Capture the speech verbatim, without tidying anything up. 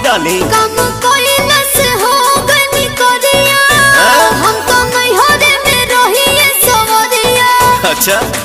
डाली काम कोइला से हो गनी करिया हम तो नहीं हो रे में रहिए सवरिया। अच्छा